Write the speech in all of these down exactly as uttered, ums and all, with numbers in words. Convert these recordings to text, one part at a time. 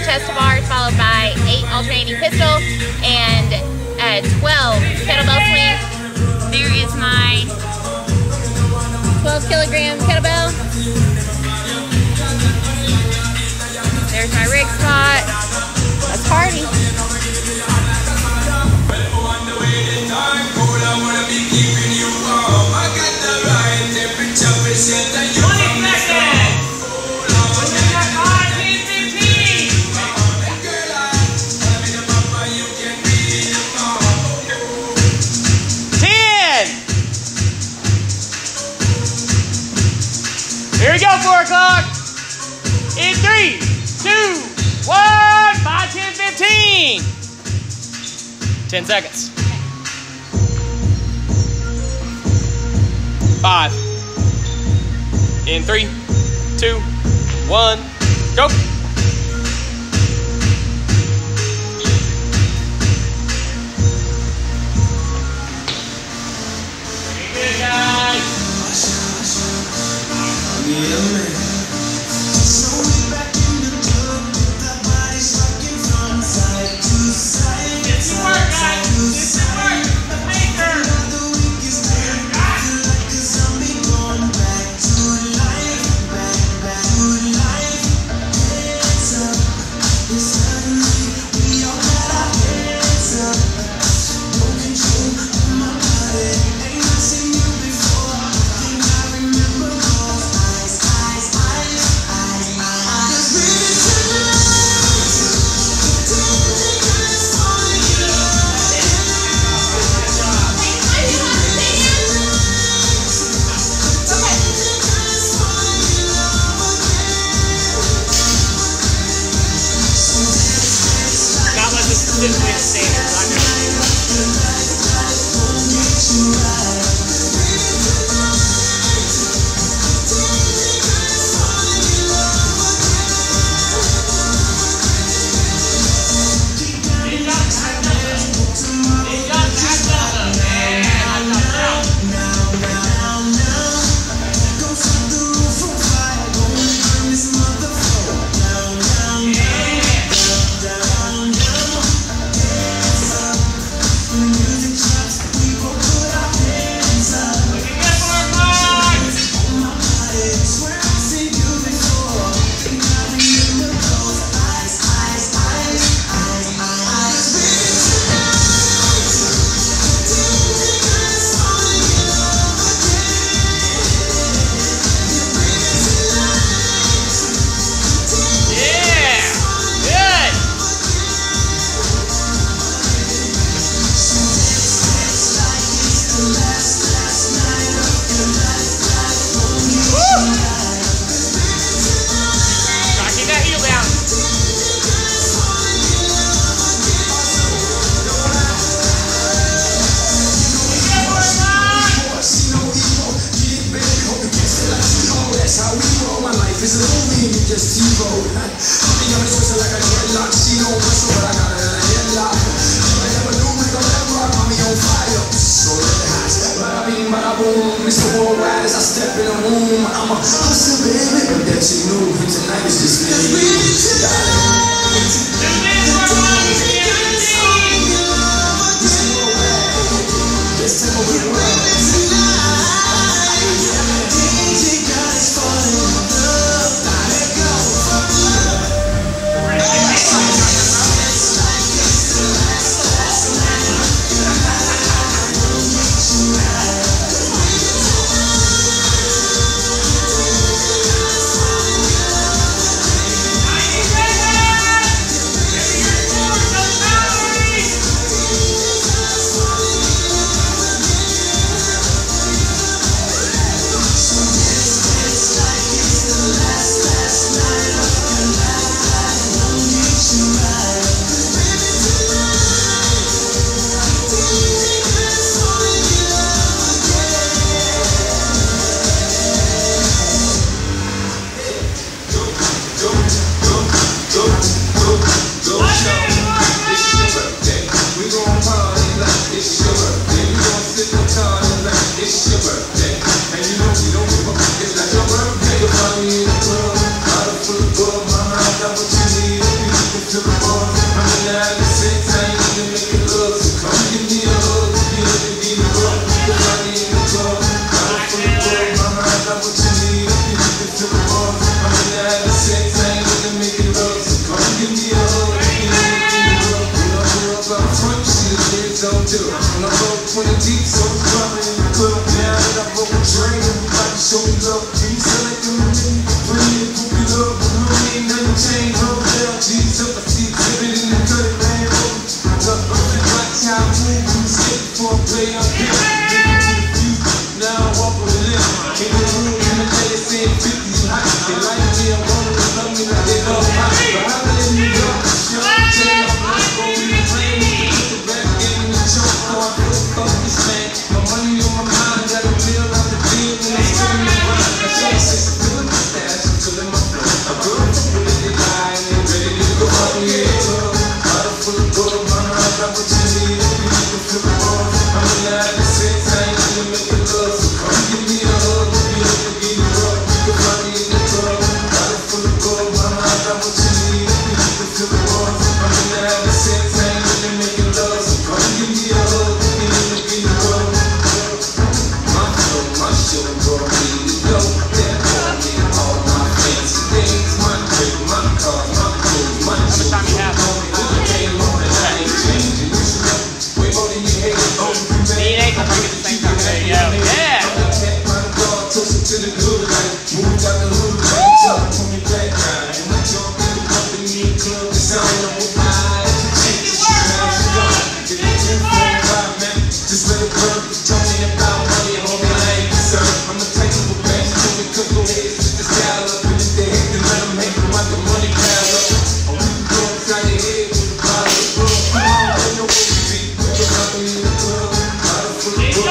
chest to bars, followed by eight alternating pistol and uh, twelve kettlebell swings. There is my twelve kilogram kettlebell. There's my rig spot. Let's party. Here we go, four o'clock. In three, two, one, five, ten, fifteen. Ten seconds. Five. In three, two, one, go. Very good, guys. Mister Worldwide as I step in the room, I'm a hustle, baby, but that you knew tonight is just me. This time of the world. I broke a drain, everybody show me love. Can you sell it to me? Put me in poopy love, but no, ain't nothing changed. No hell, G's up, I see exhibit in the cut, man. Look, the black child move, you skip for a play up here. Now I walk with a limp. In the room, in the day, they saying fifty is hot. They like me, I want them to love me like they love hot. But how they in New York, sure, I'm telling you, I'm gonna go in the plane. Put the back in the trunk, so I put the fuck this man. My money on my mind, got a bill out the deal, and it's still in the grind. I can't say it's feeling my stash, I'm feeling my flow. A girl is ready to lie, and they ready to go out the air. Bottle full of gold, my heart, got what you need, if you need to feel the ball. I'm in the United States, I ain't gonna make it love, so come give me a hug, give me a hug, give me a hug. You can find me in the club, bottle full of gold, my heart, got what you need, if you need to feel the ball. I'm in the United States, I ain't gonna make it love, so come give me a hug, give me a hug, give me a hug. My flow, my show, brought me to go, that brought me all my fancy things, my drink, my car, my clothes, my shoes. How much time you have? Me and Ace will bring it the same time. There you go. Yeah! To the good life, moved out the hood, right top, put me back down. And I jump in the company club, it's on with my eyes. Just smash it on. Get it two, four, five, man. Just let it burn. Tell me about money, homie, I ain't concerned. I'm the type of a best, so we could go ahead, switch the style up. And if they hate, then let them hate, them out the money pile up. Or we can go inside your head with a bottle of rum. Come on, they know what we be. Put your bottle in the club, bottle full of rum.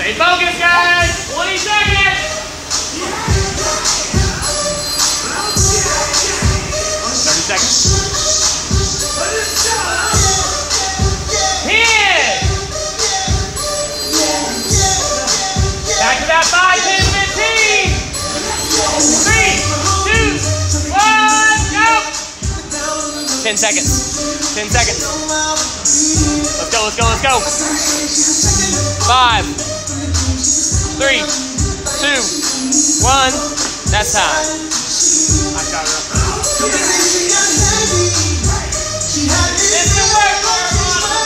Stay focused, guys. twenty seconds. thirty seconds. ten. Back to that five, ten, fifteen. three, two, one, go. ten seconds. ten seconds. Let's go, let's go, let's go. Five, three, two, one. That's time. I got it.